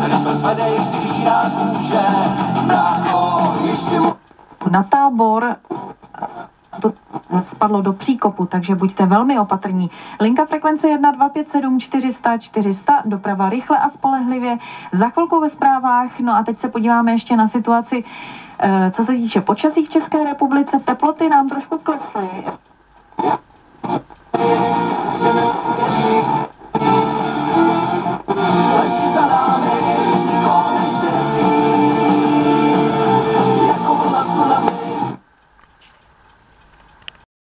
Na Tábor to spadlo do příkopu, takže buďte velmi opatrní. Linka frekvence 1257 400 400, doprava rychle a spolehlivě. Za chvilku ve zprávách, no a teď se podíváme ještě na situaci, co se týče počasí v České republice. Teploty nám trošku klesly.